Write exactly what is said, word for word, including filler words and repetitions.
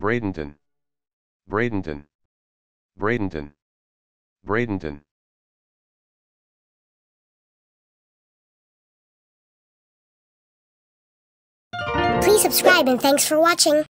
Bradenton, Bradenton, Bradenton, Bradenton. Please subscribe and thanks for watching.